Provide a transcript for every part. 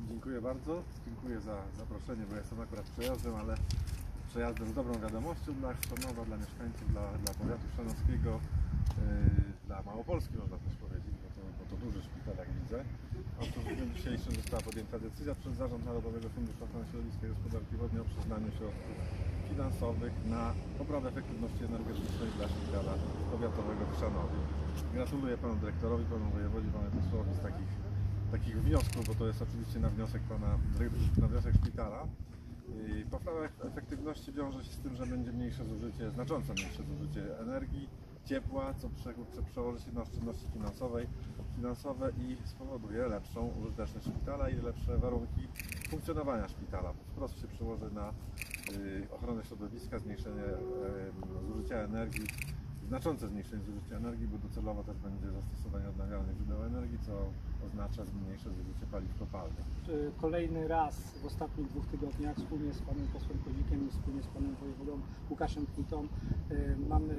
Dziękuję bardzo. Dziękuję za zaproszenie, bo jestem akurat przejazdem, ale przejazdem z dobrą wiadomością dla Chrzanowa, dla mieszkańców, dla powiatu chrzanowskiego, dla Małopolski można też powiedzieć, bo to duży szpital, jak widzę. Otóż w dniu dzisiejszym została podjęta decyzja przez Zarząd Narodowego Funduszu Ochrony Środowiska i Gospodarki Wodnej o przyznaniu środków finansowych na poprawę efektywności energetycznej dla szpitala powiatowego w Chrzanowie. Gratuluję panu dyrektorowi, panu wojewodzie, panu posłowi z takich wniosków, bo to jest oczywiście na wniosek szpitala. Poprawa efektywności wiąże się z tym, że będzie mniejsze zużycie, znacząco mniejsze zużycie energii, ciepła, co przełoży się na oszczędności finansowe i spowoduje lepszą użyteczność szpitala i lepsze warunki funkcjonowania szpitala. Wprost się przełoży na ochronę środowiska, zmniejszenie zużycia energii, znaczące zmniejszenie zużycia energii, bo docelowo też będzie zastosowanie odnawialnych źródeł energii, co oznacza zmniejsze zużycie paliw kopalnych. Kolejny raz w ostatnich 2 tygodniach wspólnie z panem posłem Kozikiem i wspólnie z panem wojewodą Łukaszem Kmitą mamy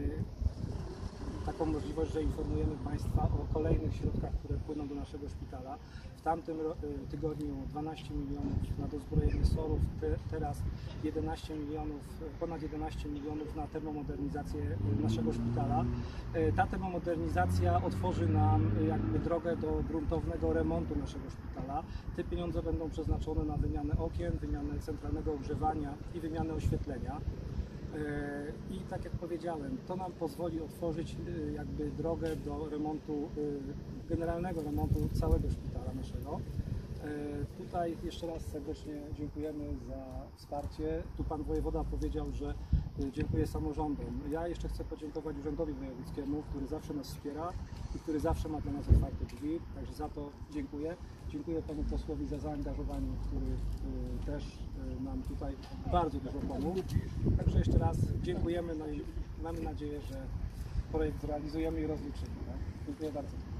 taką możliwość, że informujemy Państwa o kolejnych środkach, które płyną do naszego szpitala. W tamtym tygodniu 12 milionów na dozbrojenie SOR-ów, teraz 11 milionów, ponad 11 milionów na termomodernizację naszego szpitala. Ta termomodernizacja otworzy nam jakby drogę do gruntownego remontu naszego szpitala. Te pieniądze będą przeznaczone na wymianę okien, wymianę centralnego ogrzewania i wymianę oświetlenia. I tak jak powiedziałem, to nam pozwoli otworzyć jakby drogę do remontu, generalnego remontu całego szpitala naszego. Tutaj jeszcze raz serdecznie dziękujemy za wsparcie. Tu pan wojewoda powiedział, że dziękuję samorządom. Ja jeszcze chcę podziękować Urzędowi Wojewódzkiemu, który zawsze nas wspiera i który zawsze ma dla nas otwarte drzwi, także za to dziękuję. Dziękuję panu posłowi za zaangażowanie, który też nam tutaj bardzo dużo pomógł. Także jeszcze raz dziękujemy, no i mamy nadzieję, że projekt zrealizujemy i rozliczymy. Tak? Dziękuję bardzo.